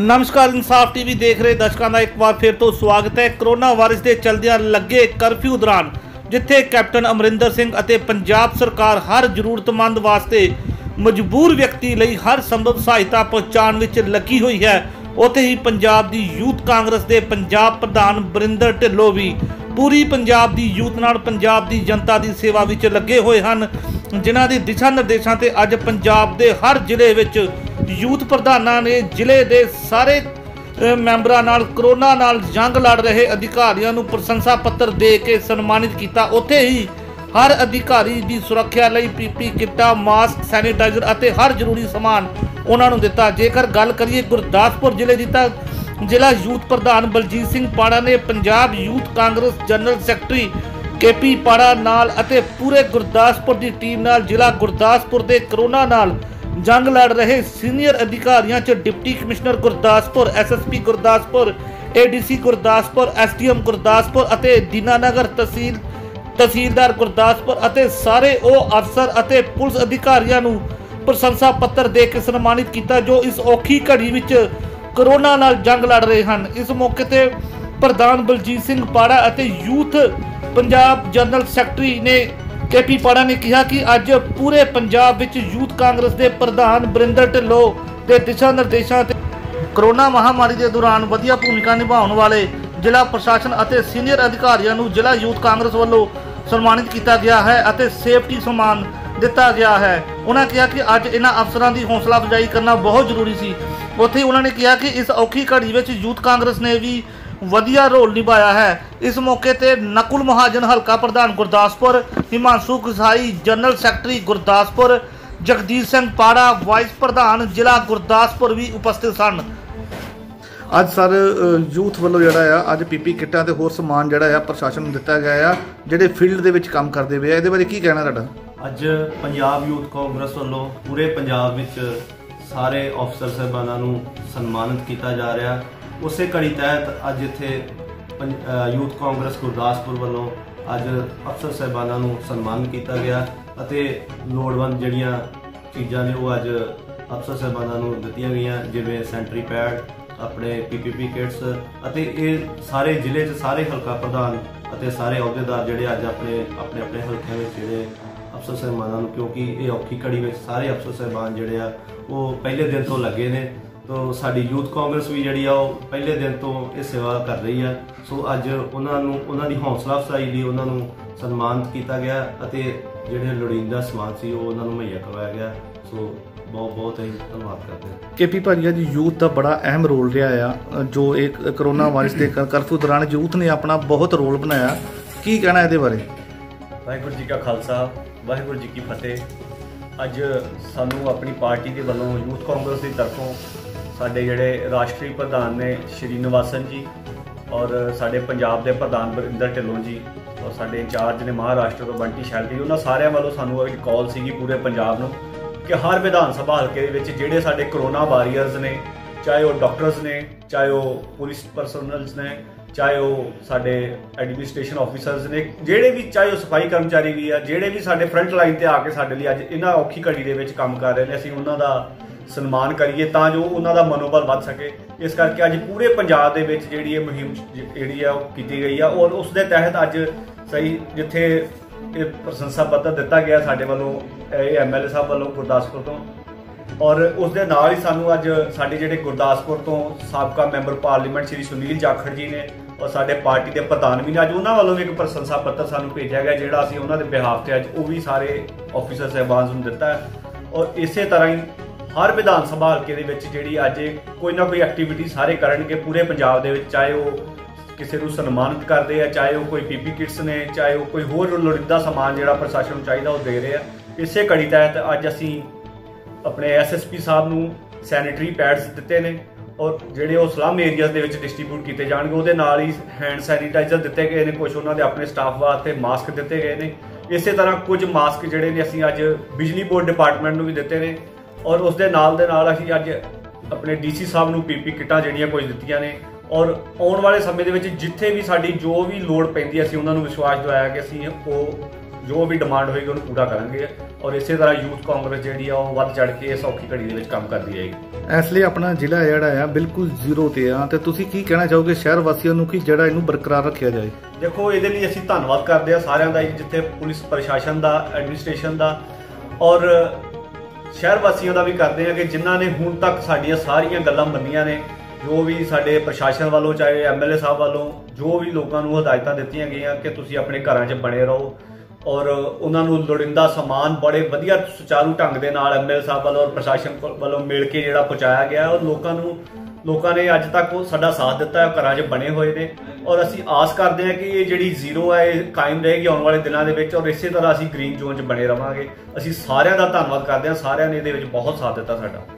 नमस्कार, इंसाफ टीवी देख रहे दर्शकों का एक बार फिर तो स्वागत है। कोरोना वायरस के चलदियां लगे कर्फ्यू दौरान जिथे कैप्टन अमरिंदर सिंह ਅਤੇ पंजाब सरकार हर जरूरतमंद वास्ते मजबूर व्यक्ति ਲਈ हर संभव सहायता पहुँचाने ਵਿੱਚ लगी हुई है, ਉੱਥੇ ही पंजाब की यूथ कांग्रेस के पंजाब प्रधान बरिंदर ढिल्लों भी पूरी पंजाब की यूथ नाल पंजाब की जनता की सेवा ਵਿੱਚ लगे हुए हैं, जिन्हां दी दिशा निर्देशों से अज पंजाब के हर जिले ਵਿੱਚ यूथ प्रधानों ने जिले के सारे मैंबरां नाल कोरोना नाल जंग लड़ रहे अधिकारियों नूं प्रशंसा पत्र दे के सन्मानित किया। उत्थे ही हर अधिकारी की सुरक्षा लई पीपी किटा, मास्क, सैनिटाइजर और हर जरूरी समान उन्होंने दिता। जेकर गल करिए गुरदासपुर जिले की तो जिला यूथ प्रधान बलजीत सिंह पाड़ा ने Punjab youth Congress general secretary K P Pada नाल अते पूरे गुरदासपुर की टीम नाल जिला गुरदासपुर के कोरोना नाल जंग लड़ रहे सीनियर अधिकारियों च deputy commissioner Gurdaspur, SSP Gurdaspur, ADC Gurdaspur, SDM Gurdaspur अते दीनानगर तहसीलदार गुरदासपुर अते सारे वो अफसर अते पुलिस अधिकारियों नूं प्रशंसा पत्र दे के सन्मानित किया जो इस औखी घड़ी विच कोरोना नाल जंग लड़ रहे हैं। इस मौके ते प्रधान बलजीत सिंह पाड़ा अते यूथ पंजाब जनरल सैकटरी ने केपी पाड़ा ने कहा कि अज पूरे पंजाब विच यूथ कांग्रेस के प्रधान बरिंदर ढिल्लों के दिशा निर्देशों ते कोरोना महामारी के दौरान वधिया भूमिका निभाने वाले जिला प्रशासन और सीनियर अधिकारियों को जिला यूथ कांग्रेस वालों सन्मानित किया गया है और सेफ्टी समान दिता गया है। उन्होंने कहा कि अज इन्हां अफसरों की हौसला अफजाई करना बहुत जरूरी सी। उत्थे ही उन्होंने कहा कि इस औखी घड़ी में यूथ कांग्रेस ने भी वधिया रोल निभाया है। इस मौके पर नकुल महाजन हल्का प्रधान Gurdaspur, Himanshu Ghasai general secretary Gurdaspur, Jagdish Singh Pada vice प्रधान जिला गुरदासपुर भी उपस्थित सन। अज सर यूथ वालों जोड़ा अज पीपी किटा ते होर समान जोड़ा प्रशासन दिता गया है जिहड़े फील्ड दे विच काम करते पे, इहदे बारे की कहना तुहाडा? अज पंजाब यूथ कांग्रेस वालों पूरे पंजाब विच सारे अफसर साहबानां नूं सन्मानित किया जा रहा। उसे कड़ी तहत अज इत्थे यूथ कांग्रेस गुरदासपुर वालों अज अफसर साहबानां नूं सन्मान किया गया अते लोड़वंद जिहड़ियां चीज़ां ने वो अज अफसर साहबानां नूं दित्तियां गईयां, जिवें सैनिटरी पैड, अपने PPP किट्स अते ये सारे जिले च सारे हल्का प्रधान अते सारे अहुदेदार जिहड़े अज अपने अपने अपने हल्के में जिहड़े अफसर साहबानां नूं, क्योंकि ये औखी घड़ी में सारे अफसर साहबान जिहड़े आ वो पहले दिन तो लगे ने, तो साडी यूथ कांग्रेस भी जिहड़ी आ पहले दिन तो ये सेवा कर रही है। सो अज उन्हां दी हौसला अफजाई लई उन्हां नूं सन्मानित किया गया अते जिहड़े लोड़ींदा समान सी वो उन्हां नूं मुहैया करवाया गया। सो बहुत बहुत ही धन्यवाद करते हैं। केपी भाजी जी, यूथ का बड़ा अहम रोल रहा है जो एक कोरोना वायरस के कर्फ्यू दौरान यूथ ने अपना बहुत रोल बनाया, की कहना है बारे? वाहिगुरू जी का खालसा, वाहिगुरू जी की फतेह। अज सानू अपनी पार्टी के वालों यूथ कांग्रेस की तरफों साडे जिहड़े राष्ट्रीय प्रधान ने श्री निवासन जी और साडे पंजाब के प्रधान बरिंदर ढिल्लों जी और साडे इंचार्ज ने महाराष्ट्र तो बंटी शैल जी, उन्होंने सारे वालों सानू एक कॉल सी पूरे पंजाब नूं कि हर विधान सभा हल्के विच जिहड़े साडे कोरोना वारियर्स ने, चाहे वह डॉक्टर्स ने, चाहे वह पुलिस परसनल्स ने, चाहे वह साडे एडमिनिस्ट्रेशन ऑफिसर्स ने, जिहड़े भी, चाहे वह सफाई कर्मचारी भी है, जिहड़े भी साडे फ्रंट लाइन ते आके साडे लई अज इन्हां औखी घड़ी दे विच काम कर रहे हैं, असीं उन्हां दा सन्मान करिए तां जो उन्हां दा मनोबल वध सके। इस करके अज पूरे पंजाब दे विच जिहड़ी मुहिम जिहड़ी है कीती गई है और उस दे तहत अज सही जिथे प्रशंसा पत्र दिता गया साडे वालों MLA साहब वालों गुरदासपुर तो, और उस दे नाल ही सानू अज साडे जिहड़े गुरदासपुर तो साबका मैंबर पार्लीमेंट श्री सुनील जाखड़ जी ने और साडे पार्टी के प्रधान भी ने अज उन्हां वालों भी एक प्रशंसा पत्र सानू भेजा गया जिहड़ा असीं उन्हां दे बिहाफ ते अज वो भी सारे ऑफिसर साहबान नूं दिता है। और इसे तरह ही हर विधान सभा हल्के दे विच जिहड़ी अज कोई ना कोई एक्टिविटी सारे करनगे पूरे पंजाब दे विच, चाहे वो किसी को सन्मानित करते हैं, चाहे वो कोई PP किट्स ने, चाहे वो कोई होर लोड़ींदा समान जिहड़ा प्रशासन नूं चाहीदा वो दे रहे हैं। इसे कड़ी तहत अज असीं अपने SSP साहब नूं सैनिटरी पैड्स दिते ने और जिहड़े वो स्लम एरियाज दे विच डिस्ट्रीब्यूट किए जाणगे, उहदे नाल ही हैंड सैनिटाइजर दिते गए ने, कुछ उन्हां दे अपने स्टाफ वास्ते मास्क दिते गए ने। इस तरह कुछ मास्क जिहड़े ने असीं अज बिजली बोर्ड डिपार्टमेंट नूं भी दिते ने और उस दे नाल असीं अज अपने DC साहब नूं PP किटां जिहड़ियां कुछ दित्तियां ने और आने वाले समय जिथे भी साडी जो भी लोड़ पैंदी असीं उन्हां नूं विश्वास दिवाया कि असीं वो ਜੋ ਵੀ ਡਿਮਾਂਡ ਹੋਏਗੀ ਉਹਨੂੰ ਪੂਰਾ ਕਰਾਂਗੇ ਔਰ ਇਸੇ ਤਰ੍ਹਾਂ ਯੂਥ ਕਾਂਗਰਸ ਜਿਹੜੀ ਆ ਉਹ ਵੱਧ ਚੜ ਕੇ ਇਸ ਔਖੀ ਘੜੀ ਦੇ ਵਿੱਚ ਕੰਮ ਕਰਦੀ ਰਹੇਗੀ। ਇਸ ਲਈ ਆਪਣਾ ਜ਼ਿਲ੍ਹਾ ਜਿਹੜਾ ਆ ਬਿਲਕੁਲ ਜ਼ੀਰੋ ਤੇ ਆ, ਤੇ ਤੁਸੀਂ ਕੀ ਕਹਿਣਾ ਚਾਹੋਗੇ ਸ਼ਹਿਰ ਵਾਸੀਆਂ ਨੂੰ ਕਿ ਜਿਹੜਾ ਇਹਨੂੰ ਬਰਕਰਾਰ ਰੱਖਿਆ ਜਾਏ? ਦੇਖੋ, ਇਹਦੇ ਲਈ ਅਸੀਂ ਧੰਨਵਾਦ ਕਰਦੇ ਹਾਂ ਸਾਰਿਆਂ ਦਾ, ਜਿੱਥੇ ਪੁਲਿਸ ਪ੍ਰਸ਼ਾਸਨ ਦਾ, ਐਡਮਿਨਿਸਟ੍ਰੇਸ਼ਨ ਦਾ ਔਰ ਸ਼ਹਿਰ ਵਾਸੀਆਂ ਦਾ ਵੀ ਕਰਦੇ ਹਾਂ ਕਿ ਜਿਨ੍ਹਾਂ ਨੇ ਹੁਣ ਤੱਕ ਸਾਡੀਆਂ ਸਾਰੀਆਂ ਗੱਲਾਂ ਮੰਨੀਆਂ ਨੇ। ਜੋ ਵੀ ਸਾਡੇ ਪ੍ਰਸ਼ਾਸਨ ਵੱਲੋਂ, ਚਾਹੇ ਐਮਐਲਏ ਸਾਹਿਬ ਵੱਲੋਂ, ਜੋ ਵੀ ਲੋਕਾਂ ਨੂੰ ਹਦਾਇਤਾਂ ਦਿੱਤੀਆਂ ਗਈਆਂ ਕਿ ਤੁਸੀਂ ਆਪਣੇ ਘਰਾਂ 'ਚ ਬਣੇ ਰਹੋ ਔਰ ਉਹਨਾਂ ਨੂੰ ਲੋੜੀਂਦਾ ਸਮਾਨ ਬੜੇ ਵਧੀਆ ਸੁਚਾਰੂ ਢੰਗ ਦੇ ਨਾਲ ਐਮਐਲਏ ਸਾਹਿਬ ਵੱਲੋਂ ਔਰ ਪ੍ਰਸ਼ਾਸਨ ਵੱਲੋਂ ਮਿਲ ਕੇ ਜਿਹੜਾ ਪਹੁੰਚਾਇਆ ਗਿਆ ਔਰ ਲੋਕਾਂ ਨੇ ਅੱਜ ਤੱਕ ਉਹ ਸਾਡਾ ਸਾਥ ਦਿੱਤਾ ਹੈ, ਘਰਾਂ 'ਚ ਬਣੇ ਹੋਏ ਨੇ ਔਰ ਅਸੀਂ ਆਸ ਕਰਦੇ ਹਾਂ ਕਿ ਇਹ ਜਿਹੜੀ ਜ਼ੀਰੋ ਹੈ ਇਹ ਕਾਇਮ ਰਹੇਗੀ ਆਉਣ ਵਾਲੇ ਦਿਨਾਂ ਦੇ ਵਿੱਚ ਔਰ ਇਸੇ ਤਰ੍ਹਾਂ ਅਸੀਂ ਗ੍ਰੀਨ ਜ਼ੋਨ 'ਚ ਬਣੇ ਰਵਾਂਗੇ। ਅਸੀਂ ਸਾਰਿਆਂ ਦਾ ਧੰਨਵਾਦ ਕਰਦੇ ਹਾਂ, ਸਾਰਿਆਂ ਨੇ ਇਹਦੇ ਵਿੱਚ ਬਹੁਤ ਸਾਥ ਦਿੱਤਾ ਸਾਡਾ।